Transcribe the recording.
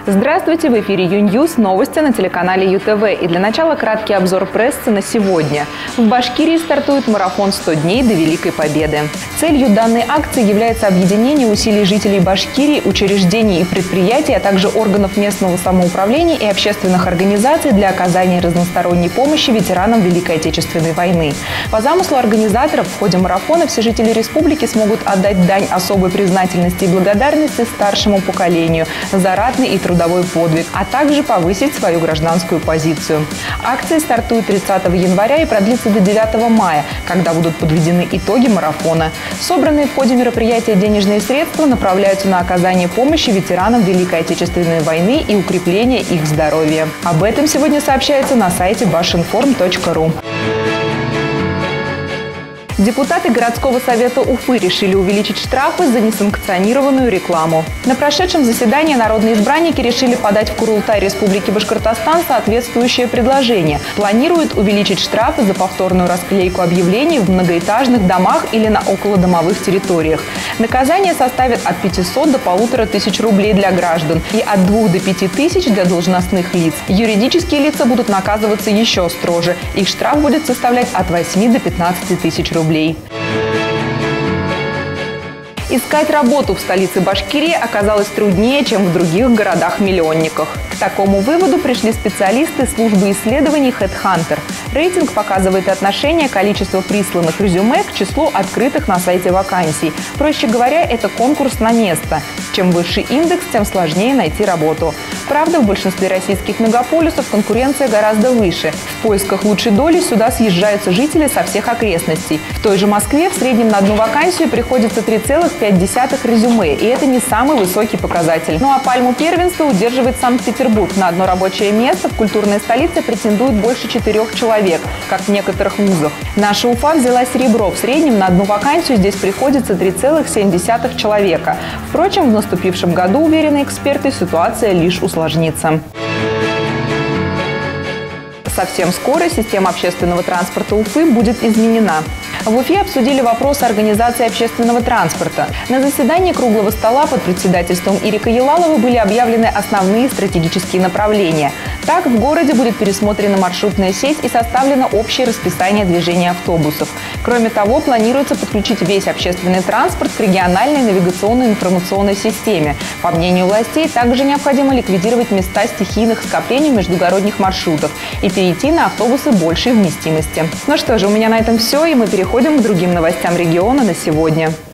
Здравствуйте! В эфире Юньюз, новости на телеканале ЮТВ. И для начала краткий обзор прессы на сегодня. В Башкирии стартует марафон «100 дней до Великой Победы». Целью данной акции является объединение усилий жителей Башкирии, учреждений и предприятий, а также органов местного самоуправления и общественных организаций для оказания разносторонней помощи ветеранам Великой Отечественной войны. По замыслу организаторов в ходе марафона все жители республики смогут отдать дань особой признательности и благодарности старшему поколению за ратный и трудовой подвиг, а также повысить свою гражданскую позицию. Акция стартует 30 января и продлится до 9 мая, когда будут подведены итоги марафона. Собранные в ходе мероприятия денежные средства направляются на оказание помощи ветеранам Великой Отечественной войны и укрепление их здоровья. Об этом сегодня сообщается на сайте bashinform.ru. Депутаты городского совета Уфы решили увеличить штрафы за несанкционированную рекламу. На прошедшем заседании народные избранники решили подать в Курултай Республики Башкортостан соответствующее предложение. Планируют увеличить штрафы за повторную расклейку объявлений в многоэтажных домах или на околодомовых территориях. Наказание составит от 500 до 1500 рублей для граждан и от 2 до 5000 для должностных лиц. Юридические лица будут наказываться еще строже. Их штраф будет составлять от 8 до 15 тысяч рублей. Искать работу в столице Башкирии оказалось труднее, чем в других городах-миллионниках. К такому выводу пришли специалисты службы исследований HeadHunter. Рейтинг показывает отношение количества присланных резюме к числу открытых на сайте вакансий. Проще говоря, это конкурс на место. Чем выше индекс, тем сложнее найти работу. Правда, в большинстве российских мегаполисов конкуренция гораздо выше. В поисках лучшей доли сюда съезжаются жители со всех окрестностей. В той же Москве в среднем на одну вакансию приходится 3,5 резюме, и это не самый высокий показатель. Ну а пальму первенства удерживает Санкт-Петербург. На одно рабочее место в культурной столице претендует больше 4 человек, как в некоторых вузах. Наша Уфа взяла серебро. В среднем на одну вакансию здесь приходится 3,7 человека. Впрочем, в наступившем году, уверены эксперты, ситуация лишь усложнится. Совсем скоро система общественного транспорта Уфы будет изменена. В Уфе обсудили вопрос организации общественного транспорта. На заседании круглого стола под председательством Ирика Елалова были объявлены основные стратегические направления. Так, в городе будет пересмотрена маршрутная сеть и составлено общее расписание движения автобусов. Кроме того, планируется подключить весь общественный транспорт к региональной навигационной информационной системе. По мнению властей, также необходимо ликвидировать места стихийных скоплений междугородних маршрутов и перейти на автобусы большей вместимости. Ну что же, у меня на этом все, и мы переходим к другим новостям региона на сегодня.